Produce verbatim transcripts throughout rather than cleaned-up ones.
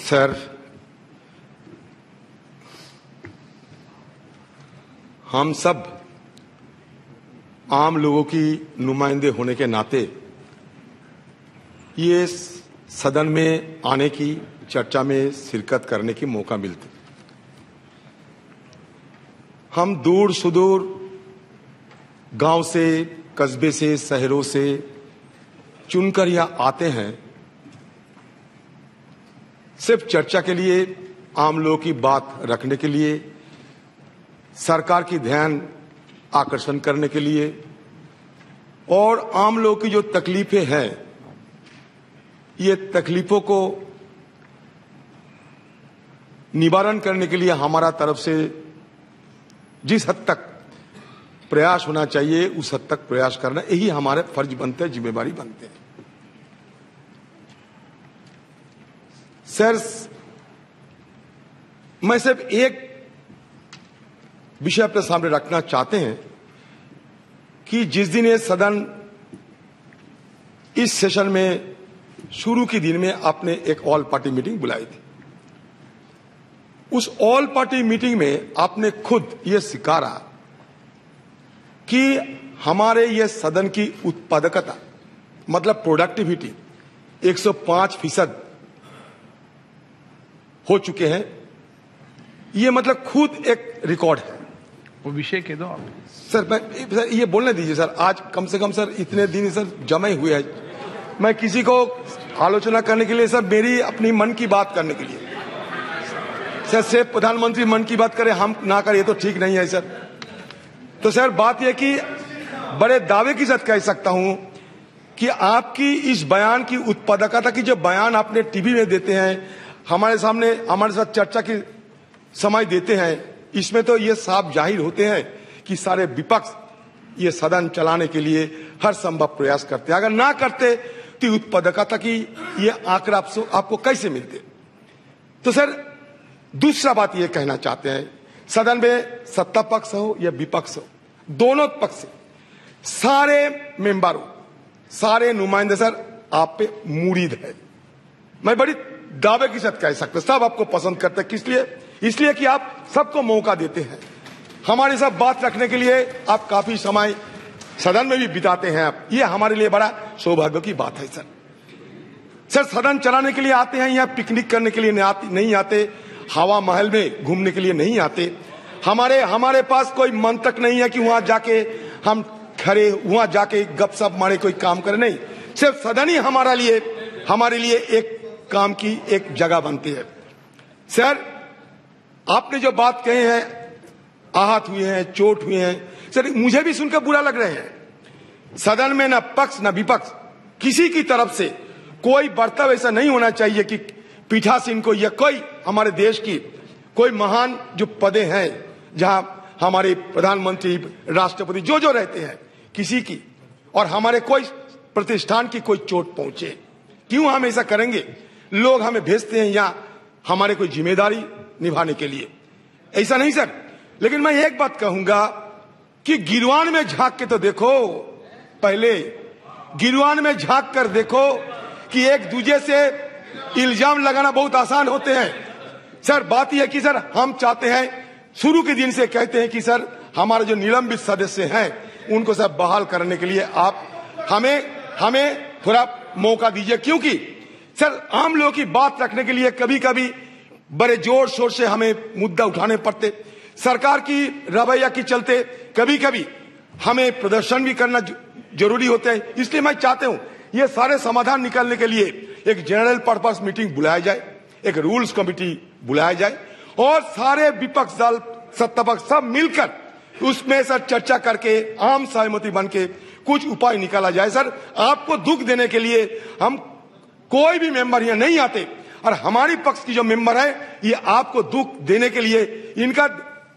Sir, हम सब आम लोगों की नुमाइंदे होने के नाते ये सदन में आने की, चर्चा में शिरकत करने की मौका मिलती। हम दूर सुदूर गांव से, कस्बे से, शहरों से चुनकर यहां आते हैं सिर्फ चर्चा के लिए, आम लोगों की बात रखने के लिए, सरकार की ध्यान आकर्षण करने के लिए और आम लोगों की जो तकलीफें हैं, ये तकलीफों को निवारण करने के लिए हमारा तरफ से जिस हद तक प्रयास होना चाहिए उस हद तक प्रयास करना, यही हमारे फर्ज बनते हैं, जिम्मेवारी बनते हैं। सर, मैं सिर्फ एक विषय अपने सामने रखना चाहते हैं कि जिस दिन ये सदन इस सेशन में शुरू के दिन में आपने एक ऑल पार्टी मीटिंग बुलाई थी। उस ऑल पार्टी मीटिंग में आपने खुद ये स्वीकारा कि हमारे ये सदन की उत्पादकता, मतलब प्रोडक्टिविटी एक सौ पाँच फीसद हो चुके हैं। ये मतलब खुद एक रिकॉर्ड है। वो विषय कह दो आप। सर, मैं सर ये बोलने दीजिए सर। आज कम से कम सर इतने दिन सर जमे हुए हैं, मैं किसी को आलोचना करने के लिए, सर मेरी अपनी मन की बात करने के लिए। सर सिर्फ प्रधानमंत्री मन की बात करे, हम ना करें, ये तो ठीक नहीं है सर। तो सर बात यह कि बड़े दावे के साथ कह सकता हूं कि आपकी इस बयान की उत्पादकता की, जो बयान आपने टीवी में देते हैं, हमारे सामने हमारे साथ चर्चा की समय देते हैं, इसमें तो ये साफ जाहिर होते हैं कि सारे विपक्ष ये सदन चलाने के लिए हर संभव प्रयास करते हैं। अगर ना करते तो उत्पादकता की ये आंकड़ा आपको कैसे मिलते? तो सर दूसरा बात ये कहना चाहते हैं, सदन में सत्ता पक्ष हो या विपक्ष हो, दोनों पक्ष से सारे मेंबरों, सारे नुमाइंदे सर आप पे मुरीद है। मैं बड़ी दावे के साथ कह सकता, सब आपको पसंद करते हैं। किस लिए? इसलिए कि आप सबको मौका देते हैं, हमारे साथ बात रखने के लिए आप काफी समय सदन में भी बिताते हैं आप। ये हमारे लिए बड़ा सौभाग्य की बात है सर। सर सदन चलाने के लिए आते हैं, यहाँ पिकनिक करने के लिए नहीं आते, हवा महल में घूमने के लिए नहीं आते। हमारे हमारे पास कोई मंतक नहीं है कि वहां जाके हम खड़े, वहां जाके गपशप मारे, कोई काम करे, नहीं। सिर्फ सदन ही हमारा लिए हमारे लिए एक काम की एक जगह बनती है। सर आपने जो बात कहे हैं, आहत हुए हैं, चोट हुए हैं, सर मुझे भी सुनकर बुरा लग रहे हैं। सदन में न पक्ष न विपक्ष किसी की तरफ से कोई बर्ताव ऐसा नहीं होना चाहिए कि पीठासीन को या कोई हमारे देश की कोई महान जो पदे हैं, जहां हमारे प्रधानमंत्री, राष्ट्रपति जो जो रहते हैं, किसी की और हमारे कोई प्रतिष्ठान की कोई चोट पहुंचे। क्यों हम ऐसा करेंगे? लोग हमें भेजते हैं यहां हमारे कोई जिम्मेदारी निभाने के लिए, ऐसा नहीं सर। लेकिन मैं एक बात कहूंगा कि गिरवान में झांक के तो देखो, पहले गिरवान में झांक कर देखो कि एक दूसरे से इल्जाम लगाना बहुत आसान होते हैं। सर बात यह है कि सर हम चाहते हैं, शुरू के दिन से कहते हैं कि सर हमारे जो निलंबित सदस्य हैं उनको सर बहाल करने के लिए आप हमें हमें थोड़ा मौका दीजिए। क्योंकि सर आम लोगों की बात रखने के लिए कभी कभी बड़े जोर शोर से हमें मुद्दा उठाने पड़ते, सरकार की रवैया के चलते कभी कभी हमें प्रदर्शन भी करना जरूरी होता है। इसलिए मैं चाहता हूं ये सारे समाधान निकालने के लिए एक जनरल पर्पस मीटिंग बुलाया जाए, एक रूल्स कमेटी बुलाया जाए और सारे विपक्ष दल, सत्ता पक्ष सब मिलकर उसमें सर चर्चा करके आम सहमति बन के कुछ उपाय निकाला जाए। सर आपको दुख देने के लिए हम कोई भी मेंबर यहाँ नहीं आते, और हमारी पक्ष की जो मेंबर है ये आपको दुख देने के लिए, इनका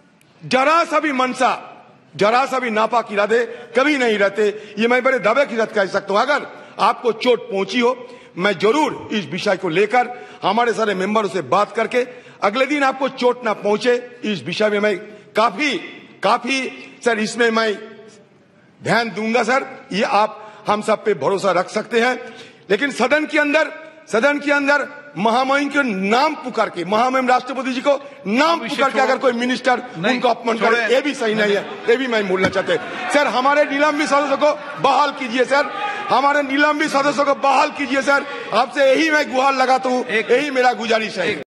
जरा सा भी मनसा, जरा सा भी नापाक इरादे कभी नहीं रहते। ये मैं बड़े दावे के साथ कह सकता हूं। अगर आपको चोट पहुंची हो, मैं जरूर इस विषय को लेकर हमारे सारे मेंबरों से बात करके अगले दिन आपको चोट ना पहुंचे, इस विषय में मैं काफी काफी सर इसमें मैं ध्यान दूंगा सर। ये आप हम सब पे भरोसा रख सकते हैं। लेकिन सदन के अंदर सदन के अंदर महामहिम के नाम पुकार के, महामहिम राष्ट्रपति जी को नाम पुकार के अगर कोई मिनिस्टर उनको अपमान करे, ये भी सही नहीं है, ये भी मैं बोलना चाहते हैं। सर हमारे निलंबित सदस्यों को बहाल कीजिए सर, हमारे निलंबित सदस्यों को बहाल कीजिए सर, आपसे यही मैं गुहार लगाता हूँ, यही मेरा गुजारिश है।